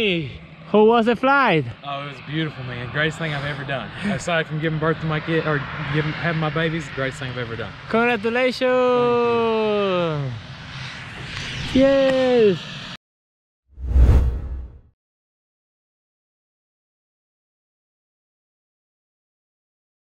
me, how was the flight? Oh, it was beautiful, man. Greatest thing I've ever done. Aside from giving birth to my kid or having my babies, greatest thing I've ever done. Congratulations! Yes!